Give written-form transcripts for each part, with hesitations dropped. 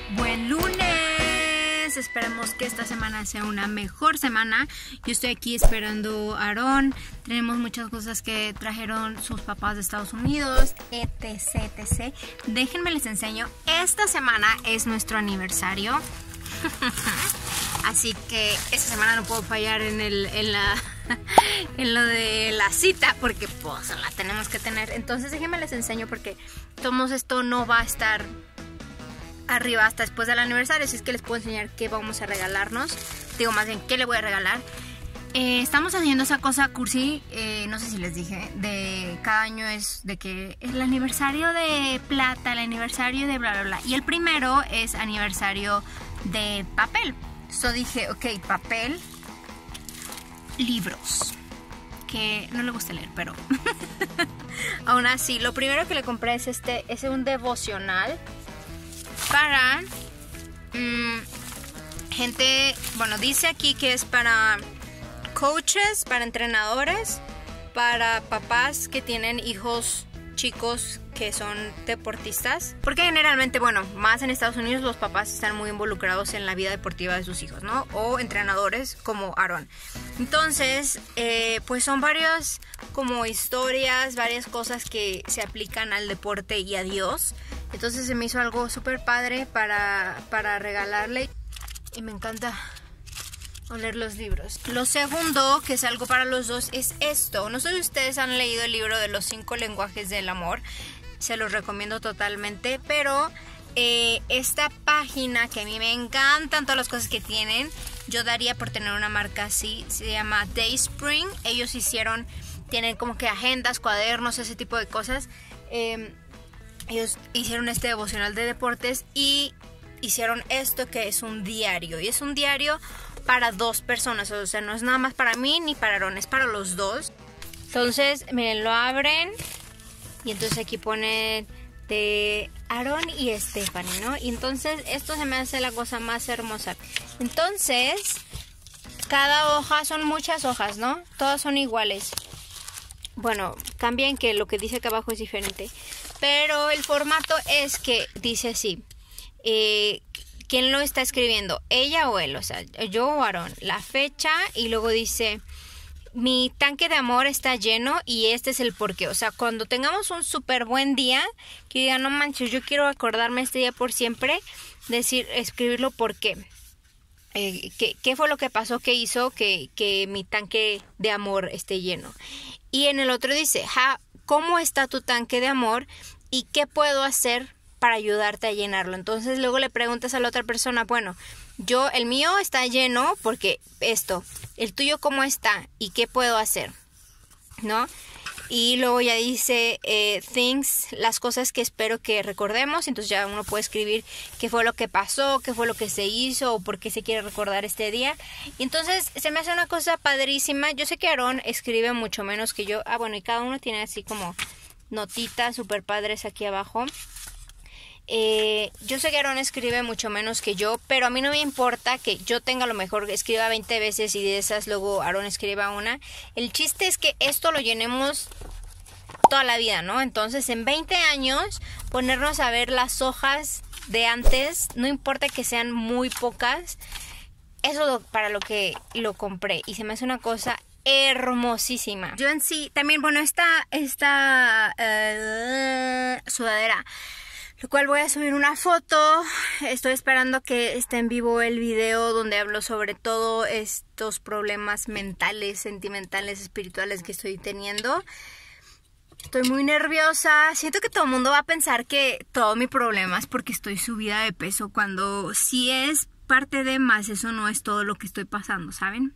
Buen lunes, esperemos que esta semana sea una mejor semana. Yo estoy aquí esperando a Aarón. Tenemos muchas cosas que trajeron sus papás de Estados Unidos, etc. Déjenme les enseño. Esta semana es nuestro aniversario. Así que esta semana no puedo fallar en lo de la cita, porque pues la tenemos que tener. Entonces déjenme les enseño, porque todo esto no va a estar arriba hasta después del aniversario. Así es que les puedo enseñar qué vamos a regalarnos. Digo, más bien, qué le voy a regalar. Estamos haciendo esa cosa cursi, no sé si les dije, de cada año es de que el aniversario de plata, el aniversario de bla bla bla, y el primero es aniversario de papel. So dije, ok, papel, libros, que no le gusta leer, pero aún así, lo primero que le compré es un devocional para gente, bueno, dice aquí que es para coaches, para entrenadores, para papás que tienen hijos chicos que son deportistas, porque generalmente, bueno, más en Estados Unidos los papás están muy involucrados en la vida deportiva de sus hijos, ¿no? O entrenadores como Aarón. Entonces, pues son varias como historias, varias cosas que se aplican al deporte y a Dios. Entonces se me hizo algo súper padre para regalarle, y me encanta oler los libros. Lo segundo, que es algo para los dos, es esto. No sé si ustedes han leído el libro de los 5 lenguajes del amor. Se los recomiendo totalmente. Pero esta página, que a mí me encantan todas las cosas que tienen, yo daría por tener una marca así. Se llama Dayspring. Ellos tienen como que agendas, cuadernos, ese tipo de cosas. Ellos hicieron este devocional de deportes y hicieron esto, que es un diario. Y es un diario para 2 personas, o sea, no es nada más para mí ni para Aarón, es para los dos. Entonces, miren, lo abren y entonces aquí ponen de Aarón y Stephanie, ¿no? Y entonces esto se me hace la cosa más hermosa. Entonces, cada hoja, son muchas hojas, ¿no? Todas son iguales. Bueno, cambian que lo que dice acá abajo es diferente, pero el formato es que dice así. ¿Quién lo está escribiendo? ¿Ella o él? O sea, yo o Aarón. La fecha, y luego dice: mi tanque de amor está lleno y este es el porqué. O sea, cuando tengamos un súper buen día, que diga, no manches, yo quiero acordarme este día por siempre, escribirlo por qué. ¿Qué fue lo que pasó que hizo que mi tanque de amor esté lleno? Y en el otro dice, ¿cómo está tu tanque de amor y qué puedo hacer para ayudarte a llenarlo? Entonces luego le preguntas a la otra persona, bueno, el mío está lleno porque esto, el tuyo cómo está y qué puedo hacer, ¿no? Y luego ya dice things, las cosas que espero que recordemos. Entonces ya uno puede escribir qué fue lo que pasó, qué fue lo que se hizo o por qué se quiere recordar este día. Y entonces se me hace una cosa padrísima. Yo sé que Aarón escribe mucho menos que yo. Bueno, y cada uno tiene así como notitas súper padres aquí abajo. Yo sé que Aarón escribe mucho menos que yo, pero a mí no me importa que yo tenga lo mejor, escriba 20 veces y de esas luego Aarón escriba una. El chiste es que esto lo llenemos toda la vida, ¿no? Entonces en 20 años ponernos a ver las hojas de antes, no importa que sean muy pocas, eso es para lo que lo compré y se me hace una cosa hermosísima. Yo en sí, también, bueno, esta sudadera, lo cual voy a subir una foto. Estoy esperando que esté en vivo el video donde hablo sobre todo estos problemas mentales, sentimentales, espirituales que estoy teniendo. Estoy muy nerviosa. Siento que todo el mundo va a pensar que todo mi problema es porque estoy subida de peso, cuando sí es parte de, más eso no es todo lo que estoy pasando, ¿saben?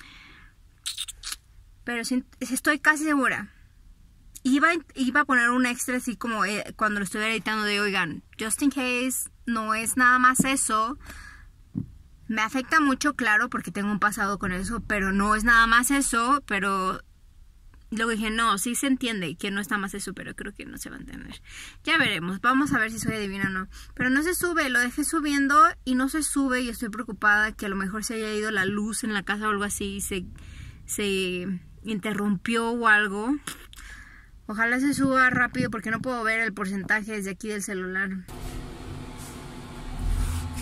Pero sí, estoy casi segura. Iba a poner un extra así como cuando lo estuviera editando de, oigan, just in case, no es nada más eso. Me afecta mucho, claro, porque tengo un pasado con eso, pero no es nada más eso. Pero luego dije, no, sí se entiende que no está más eso, pero creo que no se va a entender. Ya veremos, vamos a ver si soy adivina o no. Pero no se sube, lo dejé subiendo y no se sube y estoy preocupada que a lo mejor se haya ido la luz en la casa o algo así y se interrumpió o algo. Ojalá se suba rápido porque no puedo ver el porcentaje desde aquí del celular.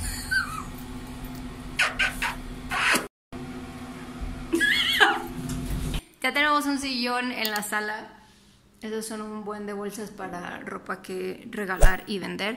Ya tenemos un sillón en la sala. Esos son un buen de bolsas para ropa que regalar y vender.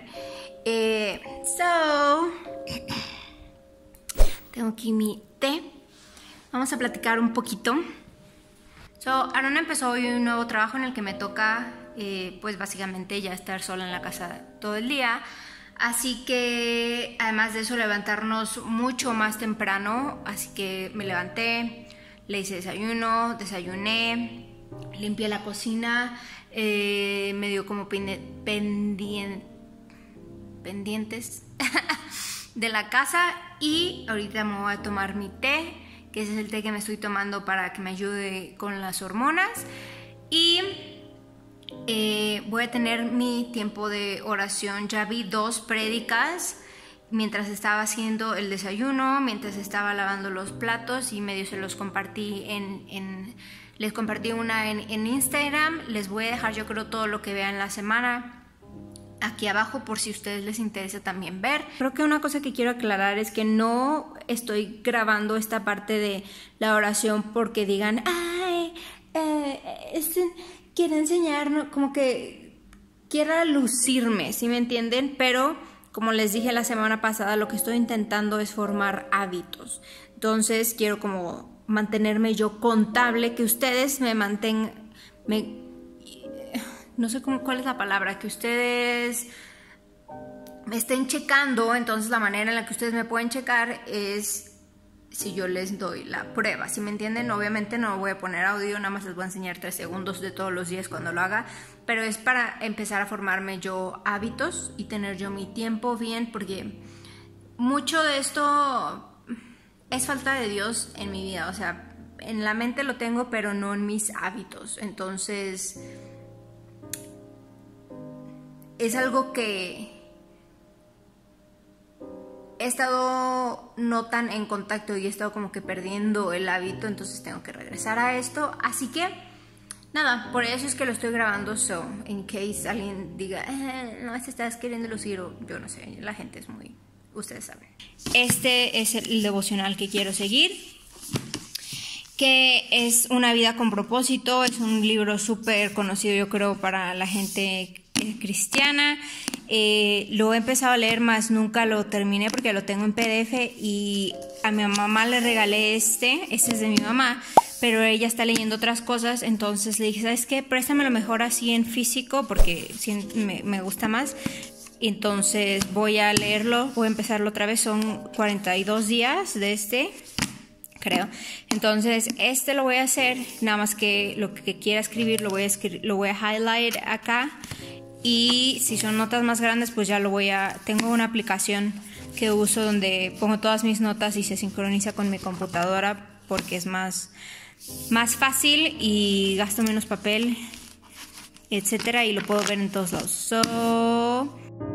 Tengo aquí mi té. Vamos a platicar un poquito. Arona empezó hoy un nuevo trabajo en el que me toca, pues básicamente ya estar sola en la casa todo el día. Así que, además de eso, levantarnos mucho más temprano. Así que me levanté, le hice desayuno, desayuné, limpié la cocina, me dio como pendientes de la casa. Y ahorita me voy a tomar mi té, que ese es el té que me estoy tomando para que me ayude con las hormonas. Y voy a tener mi tiempo de oración. Ya vi 2 prédicas mientras estaba haciendo el desayuno, mientras estaba lavando los platos, y medio se los compartí les compartí una en Instagram. Les voy a dejar, yo creo, todo lo que vean la semana aquí abajo por si a ustedes les interesa también ver. Creo que una cosa que quiero aclarar es que no estoy grabando esta parte de la oración porque digan, ay, quiero enseñar, ¿no? Como que quiera lucirme, ¿sí me entienden? Pero como les dije la semana pasada, lo que estoy intentando es formar hábitos. Entonces quiero como mantenerme yo contable, que ustedes me mantengan, no sé cuál es la palabra, que ustedes me estén checando. Entonces la manera en la que ustedes me pueden checar es si yo les doy la prueba, ¿sí me entienden? Obviamente no voy a poner audio, nada más les voy a enseñar 3 segundos de todos los días cuando lo haga, pero es para empezar a formarme yo hábitos y tener yo mi tiempo bien, porque mucho de esto es falta de Dios en mi vida. O sea, en la mente lo tengo, pero no en mis hábitos. Entonces es algo que he estado no tan en contacto y he estado como que perdiendo el hábito. Entonces tengo que regresar a esto. Así que nada, por eso es que lo estoy grabando. In case alguien diga, no, te estás queriendo lucir, o yo no sé, la gente es muy... Ustedes saben. Este es el devocional que quiero seguir, que es Una vida con propósito. Es un libro súper conocido, yo creo, para la gente cristiana. Lo he empezado a leer, más nunca lo terminé porque lo tengo en PDF, y a mi mamá le regalé este es de mi mamá, pero ella está leyendo otras cosas. Entonces le dije, ¿sabes qué? Préstamelo mejor así en físico porque me gusta más. Entonces voy a leerlo, voy a empezarlo otra vez. Son 42 días de este, creo. Entonces lo voy a hacer, nada más que lo que quiera escribir lo voy a highlight acá. Y si son notas más grandes, pues ya tengo una aplicación que uso donde pongo todas mis notas y se sincroniza con mi computadora, porque es más fácil y gasto menos papel, etcétera, y lo puedo ver en todos lados.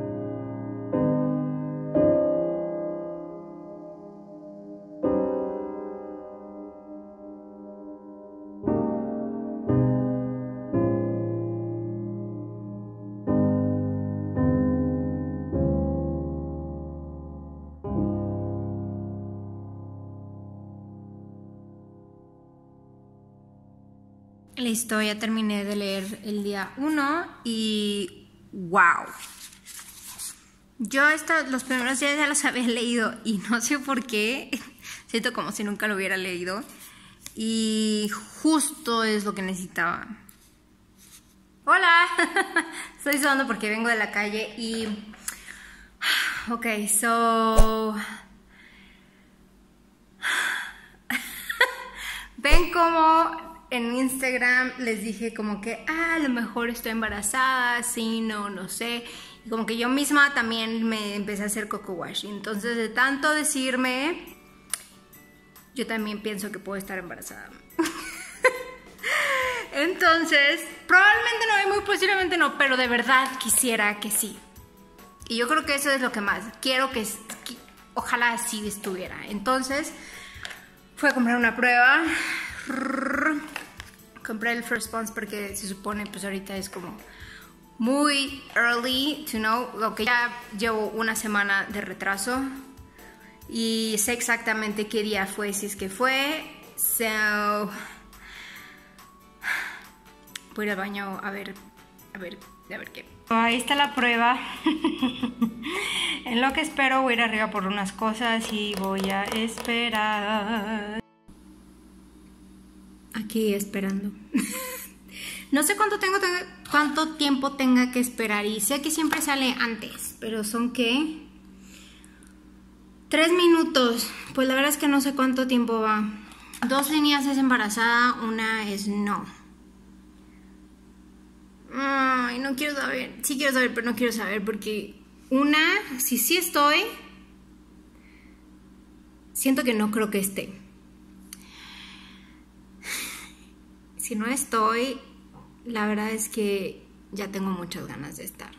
Listo, ya terminé de leer el día 1 y wow. Yo los primeros días ya los había leído y no sé por qué, siento como si nunca lo hubiera leído, y justo es lo que necesitaba. Hola, estoy sudando porque vengo de la calle y... Ok, ven como... En Instagram les dije como que a lo mejor estoy embarazada, sí, no sé. Y como que yo misma también me empecé a hacer coco wash. Entonces, de tanto decirme, yo también pienso que puedo estar embarazada. Entonces, probablemente no, y muy posiblemente no, pero de verdad quisiera que sí. Y yo creo que eso es lo que más quiero, que ojalá así estuviera. Entonces, fui a comprar una prueba. Compré el First Response porque se supone, pues ahorita es como muy early to know. Lo que ya llevo una semana de retraso y sé exactamente qué día fue, si es que fue. Voy al baño a ver qué. Ahí está la prueba. En lo que espero voy a ir arriba por unas cosas y voy a esperar. Aquí esperando. No sé cuánto tiempo tenga que esperar y sé que siempre sale antes, pero son ¿qué? 3 minutos. Pues la verdad es que no sé cuánto tiempo va. 2 líneas es embarazada, una es no. Ay, no quiero saber. Sí quiero saber, pero no quiero saber porque una, si sí estoy, siento que no creo que esté. Si no estoy, la verdad es que ya tengo muchas ganas de estar.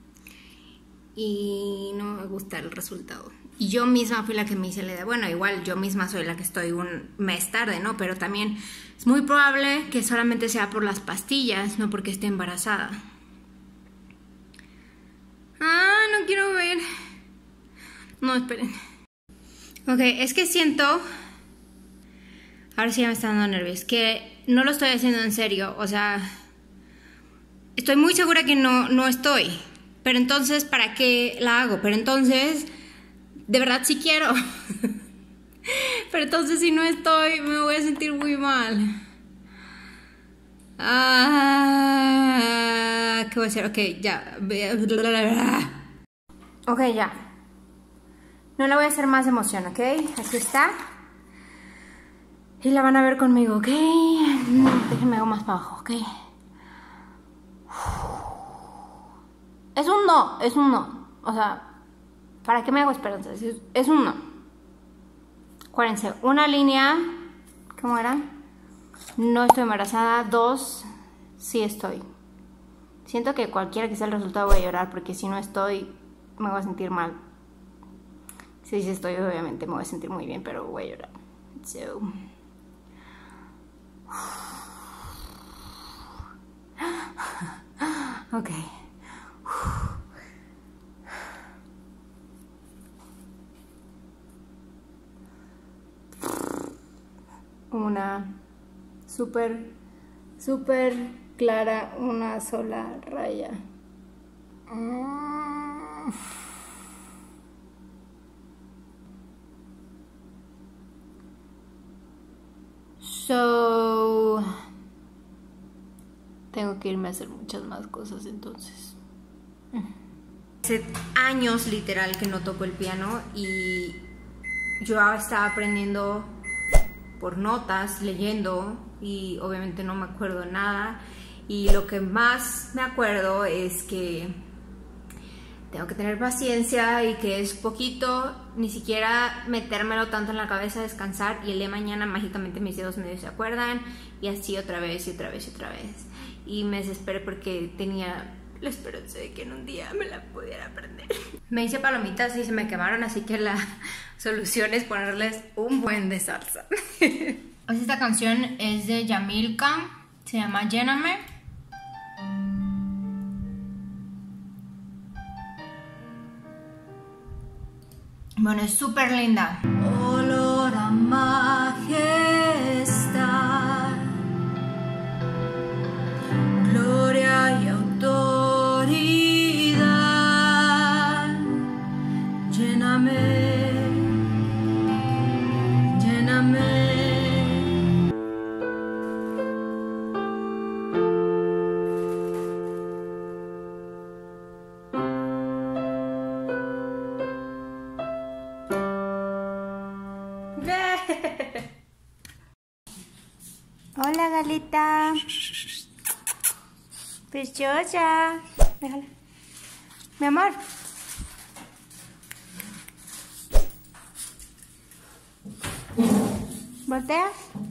Y no me gusta el resultado. Y yo misma fui la que me hice la idea. Bueno, igual yo misma soy la que estoy un mes tarde, ¿no? Pero también es muy probable que solamente sea por las pastillas, no porque esté embarazada. Ah, no quiero ver. No, esperen. Ok, es que siento... Ahora sí ya me está dando nervios. Que no lo estoy haciendo en serio. O sea, estoy muy segura que no estoy. Pero entonces, ¿para qué la hago? Pero entonces... De verdad sí quiero. Pero entonces si no estoy, me voy a sentir muy mal. ¿Qué voy a hacer? Ok, ya. Ok, ya. No le voy a hacer más emoción, ¿ok? Aquí está. Y la van a ver conmigo, ¿ok? Déjenme hago más para abajo, ¿ok? Es un no. O sea... ¿Para qué me hago esperanzas? Es un no. Acuérdense, una línea, ¿cómo era? No estoy embarazada. 2, sí estoy. Siento que cualquiera que sea el resultado voy a llorar porque si no estoy, me voy a sentir mal. Si sí estoy, obviamente me voy a sentir muy bien, pero voy a llorar. So. Ok. Una súper clara, una sola raya. So, tengo que irme a hacer muchas más cosas entonces. Hace años literal que no toco el piano y yo estaba aprendiendo por notas, leyendo y obviamente no me acuerdo nada y lo que más me acuerdo es que tengo que tener paciencia y que es poquito, ni siquiera metérmelo tanto en la cabeza, descansar y el de mañana mágicamente mis dedos medio se acuerdan y así otra vez y otra vez y otra vez y me desesperé porque tenía la esperanza de que en un día me la pudiera aprender. Me hice palomitas y se me quemaron, así que la solución es ponerles un buen de salsa. Esta canción es de Yamilka, se llama Lléname. Bueno, es súper linda. Olor a majestad, gloria y autoridad, lléname. Hola, Galita. Preciosa. Déjala. Mi amor. ¿Volteas?